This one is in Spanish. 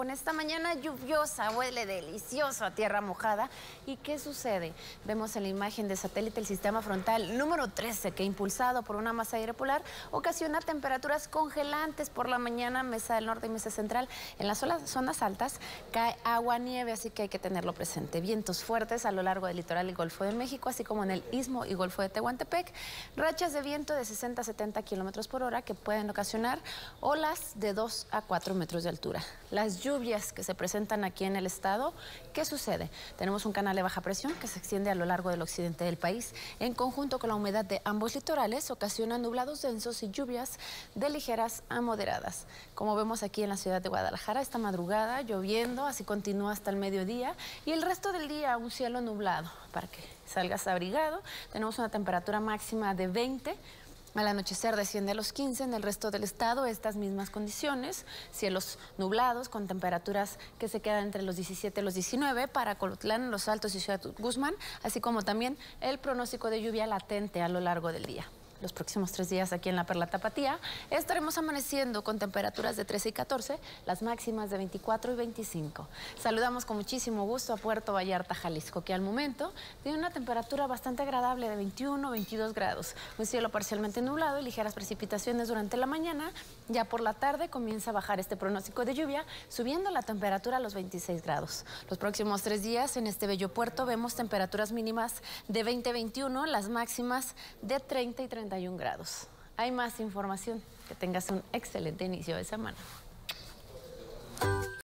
con esta mañana lluviosa, huele delicioso a tierra mojada. ¿Y qué sucede? Vemos en la imagen de satélite el sistema frontal número 13, que impulsado por una masa de aire polar ocasiona temperaturas congelantes por la mañana, mesa del norte y mesa central. En las zonas altas cae agua, nieve, así que hay que tenerlo presente. Vientos fuertes a lo largo del litoral y Golfo de México, así como en el Istmo y Golfo de Tehuantepec. Rachas de viento de 60 a 70 kilómetros por hora que pueden ocasionar olas de 2 a 4 metros de altura. Las lluvias que se presentan aquí en el estado, ¿qué sucede? Tenemos un canal de baja presión que se extiende a lo largo del occidente del país. En conjunto con la humedad de ambos litorales, ocasiona nublados densos y lluvias de ligeras a moderadas. Como vemos aquí en la ciudad de Guadalajara, esta madrugada lloviendo, así continúa hasta el mediodía y el resto del día un cielo nublado para que salgas abrigado. Tenemos una temperatura máxima de 20. Al anochecer desciende a los 15, en el resto del estado estas mismas condiciones, cielos nublados con temperaturas que se quedan entre los 17 y los 19 para Colotlán, Los Altos y Ciudad Guzmán, así como también el pronóstico de lluvia latente a lo largo del día. Los próximos 3 días aquí en la Perla Tapatía estaremos amaneciendo con temperaturas de 13 y 14, las máximas de 24 y 25. Saludamos con muchísimo gusto a Puerto Vallarta, Jalisco, que al momento tiene una temperatura bastante agradable de 21 o 22 grados. Un cielo parcialmente nublado y ligeras precipitaciones durante la mañana. Ya por la tarde comienza a bajar este pronóstico de lluvia, subiendo la temperatura a los 26 grados. Los próximos 3 días en este bello puerto vemos temperaturas mínimas de 20-21, las máximas de 30 y 31 grados. Hay más información. Que tengas un excelente inicio de semana.